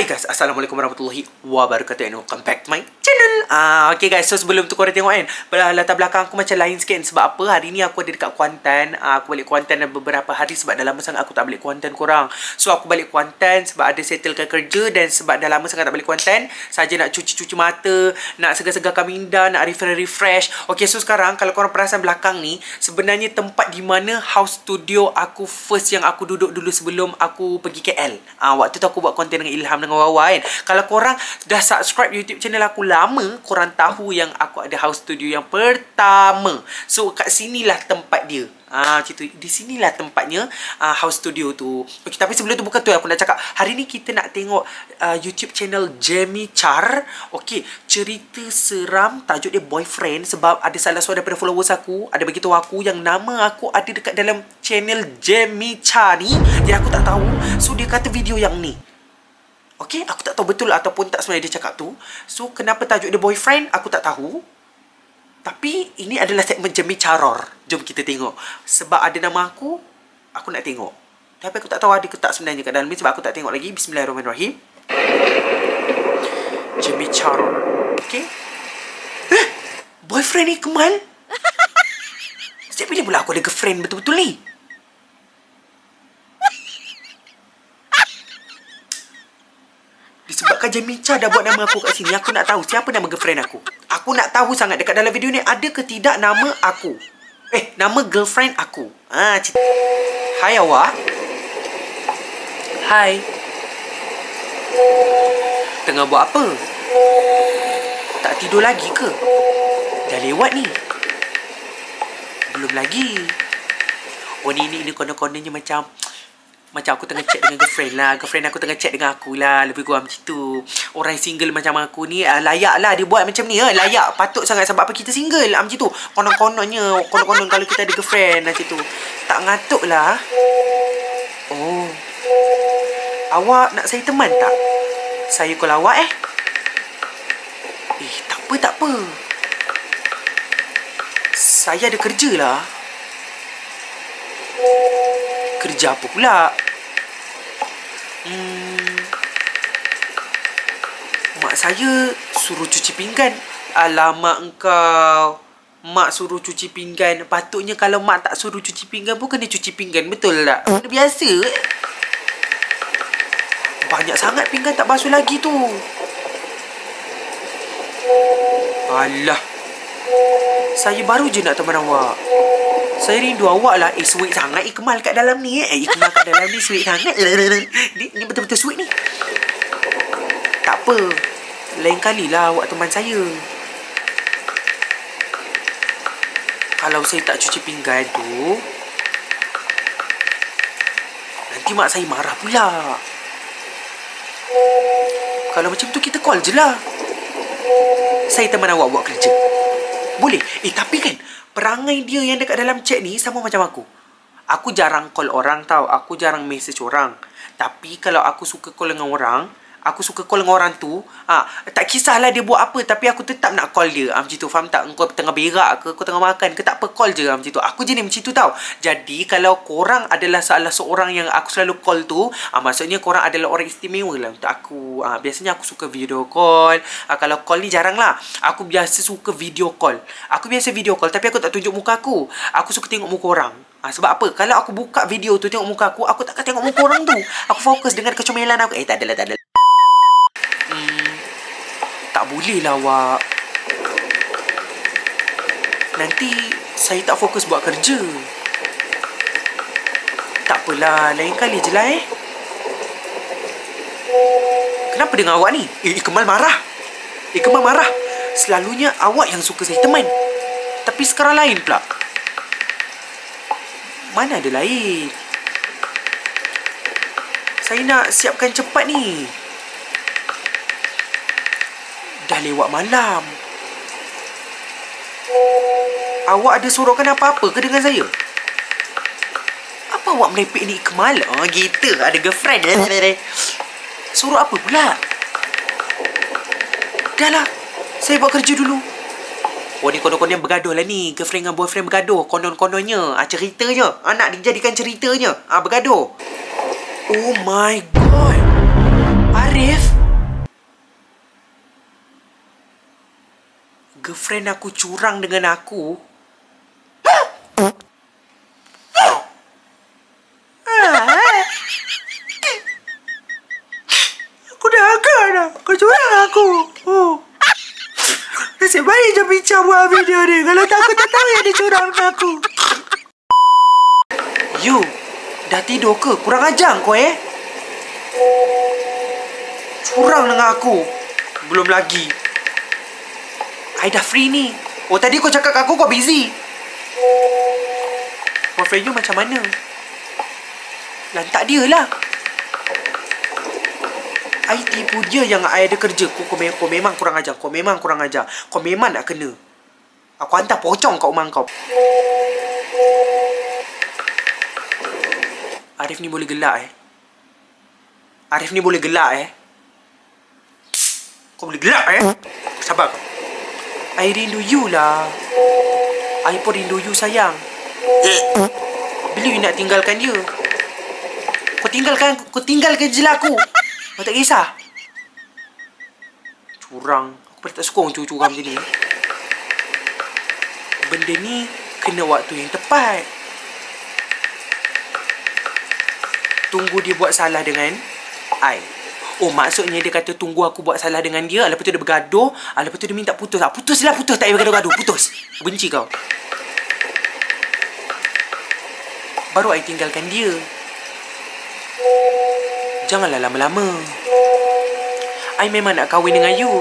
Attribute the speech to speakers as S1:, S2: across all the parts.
S1: Hai guys, Assalamualaikum warahmatullahi wabarakatuh and welcome back to my channel. Okay guys, so sebelum tu korang tengok kan, latar belakang aku macam lain sikit. Sebab apa? Hari ni aku ada dekat Kuantan. Aku balik Kuantan dah beberapa hari sebab dah lama sangat aku tak balik Kuantan korang. So aku balik Kuantan sebab ada settlekan kerja dan sebab dah lama sangat tak balik Kuantan. Saja nak cuci-cuci mata, nak segar-segarkan minda, nak refresh. Okay, so sekarang kalau korang perasan belakang ni, sebenarnya tempat di mana house studio aku first yang aku duduk dulu sebelum aku pergi KL. Waktu tu aku buat konten dengan Ilham dengan Wawa kan. Kalau korang dah subscribe YouTube channel aku lama, korang tahu yang aku ada house studio yang pertama. So kat sinilah tempat dia. Macam tu. Di sinilah tempatnya house studio tu. Okay, tapi sebelum tu bukan tu aku nak cakap. Hari ni kita nak tengok YouTube channel Jamie Char. Okay, cerita seram, tajuk dia Boyfriend. Sebab ada salah seorang daripada followers aku ada beritahu aku yang nama aku ada dekat dalam channel Jamie Char ni. Jadi aku tak tahu. So dia kata video yang ni. Okay, aku tak tahu betul ataupun tak sebenarnya dia cakap tu. So kenapa tajuk dia Boyfriend, aku tak tahu. Tapi ini adalah segmen Jamie Charor. Jom kita tengok. Sebab ada nama aku nak tengok. Tapi aku tak tahu ada ke tak sebenarnya kat dalam ni. Sebab aku tak tengok lagi. Bismillahirrahmanirrahim. Jamie Charor. Okay. Boyfriend ni Kemal? Sejak bila pula aku ada girlfriend betul-betul ni? Disebabkan Jamie Char dah buat nama aku kat sini, aku nak tahu siapa nama girlfriend aku. Aku nak tahu sangat dekat dalam video ni ada ke tidak nama aku. Nama girlfriend aku. Hai awak. Hai. Tengah buat apa? Tak tidur lagi ke? Dah lewat ni. Belum lagi. Oh ni konon-kononnya macam aku tengah chat dengan girlfriend lah. Girlfriend aku tengah chat dengan aku lah. Lebih kurang macam tu. Orang single macam aku ni layak lah dia buat macam ni. Layak. Patut sangat. Sebab apa kita single lah macam tu. Konon-konon kalau kita ada girlfriend macam tu. Tak ngatuk lah. Oh, awak nak saya teman tak? Saya call awak tak apa. Saya ada kerja lah. Kerja apa pula? Mak saya suruh cuci pinggan. Alamak engkau. Mak suruh cuci pinggan. Patutnya kalau mak tak suruh cuci pinggan pun kena cuci pinggan. Betul tak? Biasa. Banyak sangat pinggan tak basuh lagi tu. Alah. Saya baru je nak teman awak. Saya rindu awak lah. Sweet sangat Kemal kat dalam ni. Kemal kat dalam ni sweet sangat. Ni betul-betul sweet ni. Tak apa. Lain kali lah awak teman saya. Kalau saya tak cuci pinggan tu, nanti mak saya marah pula. Kalau macam tu kita call je lah. Saya teman awak buat kerja. Boleh? Tapi kan perangai dia yang dekat dalam chat ni sama macam aku. Aku jarang call orang tau. Aku jarang message orang. Tapi kalau aku suka call dengan orang, aku suka call dengan orang tu, tak kisahlah dia buat apa, tapi aku tetap nak call dia. Macam tu, faham tak? Kau tengah berak ke, kau tengah makan ke, tak apa, call je macam tu. Aku jenis macam tu tau. Jadi kalau korang adalah salah seorang yang aku selalu call tu, maksudnya korang adalah orang istimewa lah untuk aku. Biasanya aku suka video call. Kalau call ni jarang lah. Aku biasa suka video call. Aku biasa video call, tapi aku tak tunjuk muka aku. Aku suka tengok muka orang. Sebab apa? Kalau aku buka video tu tengok muka aku takkan tengok muka orang tu. Aku fokus dengan kecomelan aku. Tak adalah. Tak boleh lah awak. Nanti saya tak fokus buat kerja. Tak apalah, lain kali je lah Kenapa dengan awak ni? Kemal marah. Kemal marah. Selalunya awak yang suka saya teman. Tapi sekarang lain pula. Mana ada lain? Saya nak siapkan cepat ni. Dah lewat malam. Awak ada suruhkan apa-apa ke dengan saya? Apa awak merepek ni Kemal? Gitu. Ada girlfriend. Suruh apa pula? Dah lah. Saya buat kerja dulu. Ni konon-konon bergaduh lah ni. Girlfriend dengan boyfriend bergaduh. Konon-kononnya. Ceritanya. Nak dijadikan ceritanya. Bergaduh. Oh my god. Arif. Girlfriend aku curang dengan aku. Aku dah agak dah. Kau curang aku. Nasib baik je bincang buat video ni. Kalau tak aku tak tahu yang dia curang dengan aku. You, dah tidur ke? Kurang ajar kau curang dengan aku. Belum lagi. I dah free ni. Oh, tadi kau cakap kat aku kau busy. Boyfriend you macam mana? Lantak dia lah. I tipu dia yang I ada kerja. Kau memang kurang ajar. Kau memang kurang ajar. Kau memang nak kena. Aku hantar pocong kat rumah kau. Arif ni boleh gelak Arif ni boleh gelak Kau boleh gelak Sabar kau. I rindu you lah. I pun rindu you sayang. Bila you nak tinggalkan dia? Kau tinggalkan je lah aku. Kau tak kisah. Curang. Aku pun tak suka orang curang macam ni. Benda ni kena waktu yang tepat. Tunggu dia buat salah dengan I. Oh, maksudnya dia kata tunggu aku buat salah dengan dia. Lepas tu dia bergaduh. Lepas tu dia minta putus. Putus. Tak payah bergaduh-gaduh. Putus. Aku benci kau. Baru I tinggalkan dia. Janganlah lama-lama. I memang nak kahwin dengan you.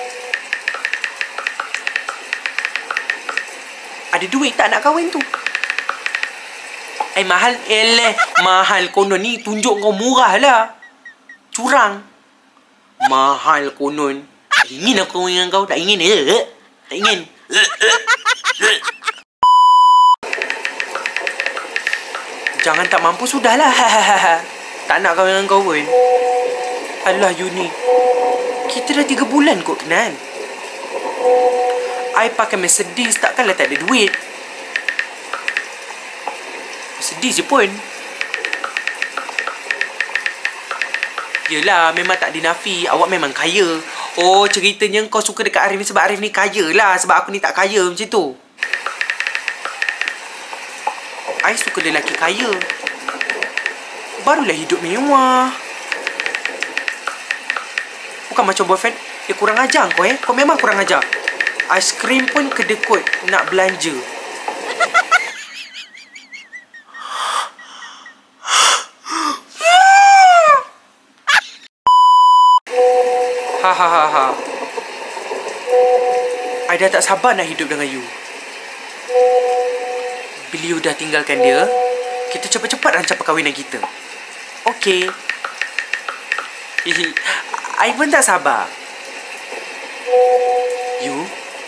S1: Ada duit tak nak kahwin tu? Mahal. Mahal konon ni. Tunjuk kau murah lah. Curang. Mahal konon. Tak ingin aku kahwin dengan kau. Tak ingin. Tak ingin. Jangan tak mampu sudahlah. Tak nak kahwin dengan kau pun. Alah you ni. Kita dah 3 bulan kot kenal. I pakai Mercedes. Takkanlah tak ada duit. Sedih je pun. Yelah, memang tak dinafi. Awak memang kaya. Oh, ceritanya kau suka dekat Arif ni sebab Arif ni kaya lah. Sebab aku ni tak kaya macam tu. I suka lelaki kaya. Barulah hidup mewah. Bukan macam boyfriend. Kurang ajar kau Kau memang kurang ajar. Aiskrim pun kedekut nak belanja. Ha. I dah tak sabar nak hidup dengan you. Bila you dah tinggalkan dia, kita cepat-cepat rancang perkahwinan kita. Okay. I pun tak sabar. You,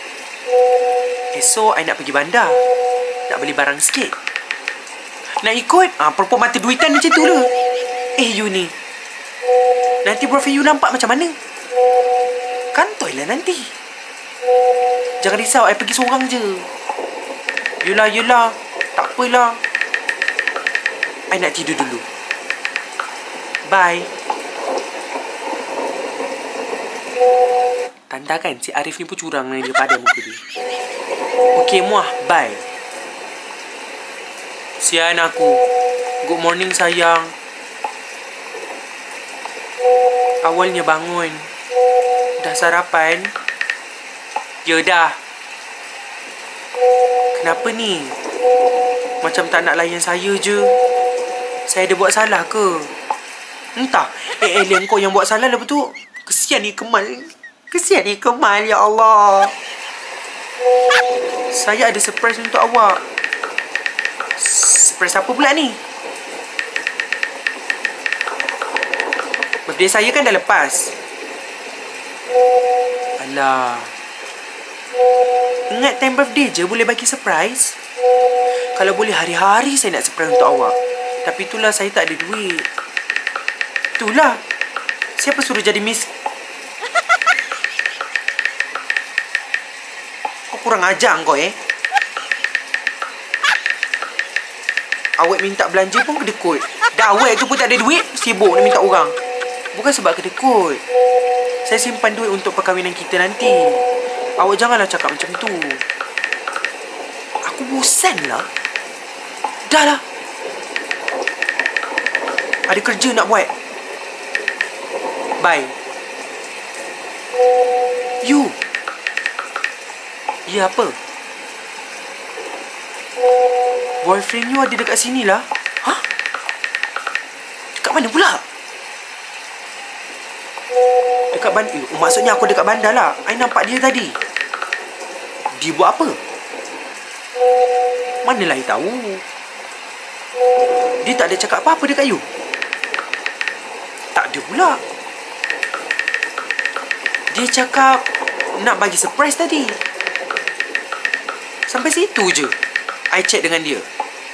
S1: esok I nak pergi bandar. Nak beli barang sikit. Nak ikut? Perempuan mata duitan macam tu lah. You ni. Nanti profil you nampak macam mana? Kantoi lah nanti. Jangan risau, I pergi seorang je. Yelah. Tak apalah. I nak tidur dulu. Bye. Tanda kan si Arif ni pun curang ni dia pada muka dia. Okay, muah. Bye. Sian aku. Good morning sayang. Awalnya bangun. Dah sarapan? Ya dah. Kenapa ni? Macam tak nak layan saya je. Saya ada buat salah ke? Entah. Alien kau yang buat salah. Lepas tu kesian ni Kemal. Ya Allah. Saya ada surprise untuk awak. Surprise apa pula ni? Birthday saya kan dah lepas. Alah. Ingat time birthday je boleh bagi surprise. Kalau boleh hari-hari saya nak surprise untuk awak. Tapi itulah saya tak ada duit. Itulah. Siapa suruh jadi miss? Kau kurang ajar kau Awak minta belanja pun kedekut. Dah awak tu pun tak ada duit, sibuk nak minta orang. Bukan sebab kedekut. Saya simpan duit untuk perkahwinan kita nanti. Awak janganlah cakap macam tu. Aku bosan lah. Dah lah. Ada kerja nak buat. Bye. You. Ya, apa? Boyfriend you ada dekat sini lah. Hah? Dekat mana pula? Dekat bandar. Maksudnya aku dekat bandar lah. I nampak dia tadi. Dia buat apa? Manalah I tahu. Dia tak ada cakap apa-apa dekat you? Tak ada pula. Dia cakap nak bagi surprise tadi. Sampai situ je I chat dengan dia.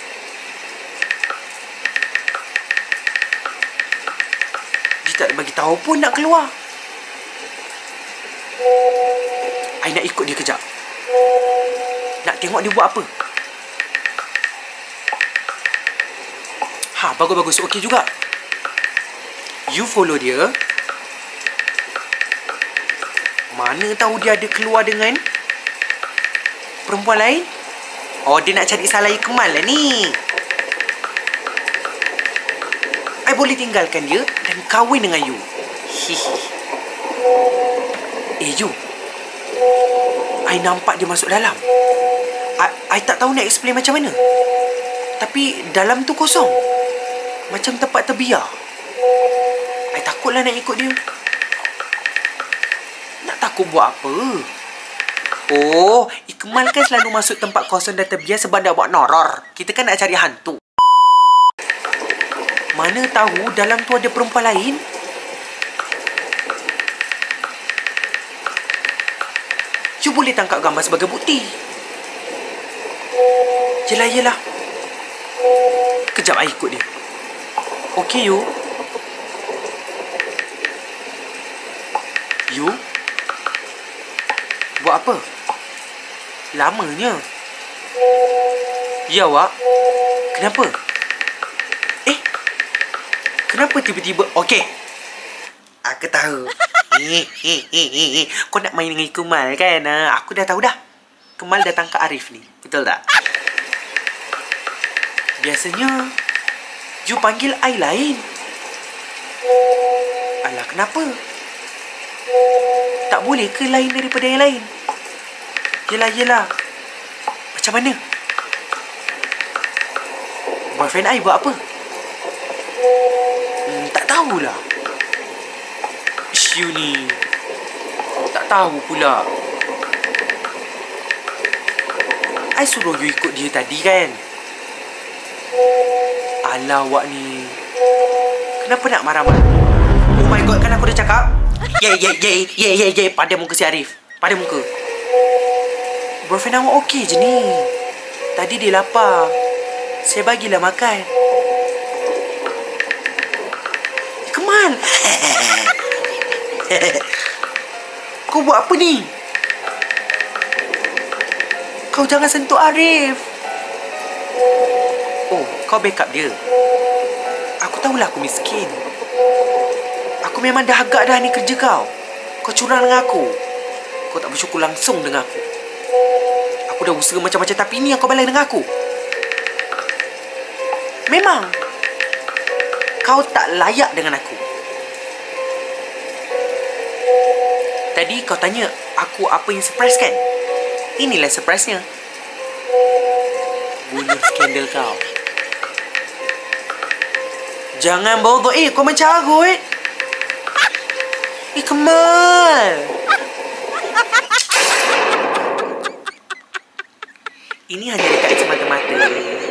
S1: Dia tak bagi tahu pun nak keluar. I nak ikut dia kejap. Nak tengok dia buat apa. Ha, bagus-bagus. Okey juga. You follow dia. Mana tahu dia ada keluar dengan perempuan lain. Oh, dia nak cari salah Ikmal lah ni. I boleh tinggalkan dia dan kahwin dengan you. Hihi. You. I nampak dia masuk dalam. I tak tahu nak explain macam mana. Tapi dalam tu kosong. Macam tempat terbiar. I takutlah nak ikut dia. Nak takut buat apa? Oh, Ikmal kan selalu masuk tempat kosong dan terbiar sebab nak buat noror. Kita kan nak cari hantu. Mana tahu dalam tu ada perempuan lain. You boleh tangkap gambar sebagai bukti. Yelah. Kejap, I ikut dia. Okey, you. You? Buat apa? Lamanya. Ya, awak. Kenapa? Kenapa tiba-tiba? Okey. Aku tahu. Kau nak main dengan Kemal kan? Aku dah tahu dah. Kemal datang ke Arif ni. Betul tak? Biasanya you panggil I lain. Alah, kenapa? Tak boleh ke lain daripada yang lain? Yelah. Macam mana? Boyfriend I buat apa? Tak tahulah. You ni tak tahu pula. I suruh you ikut dia tadi kan? Alah, awak ni kenapa nak marah-marah? Oh my god, kan aku dah cakap. Yeah. Pada muka si Arif. Pada muka. Boyfriend awak okey je ni. Tadi dia lapar. Saya bagilah makan. Kemal. Kau buat apa ni? Kau jangan sentuh Arif. Oh, kau backup dia. Aku tahulah aku miskin. Aku memang dah agak dah ni kerja kau. Kau curang dengan aku. Kau tak bersyukur langsung dengan aku. Aku dah usaha macam-macam tapi ni yang kau balas dengan aku. Memang kau tak layak dengan aku. Tadi kau tanya aku apa yang surprise kan? Inilah surprise-nya. Bunuh skandal kau. Jangan bodoh. Kau mencarut. Kemal. Ini hanya dekat semata-mata.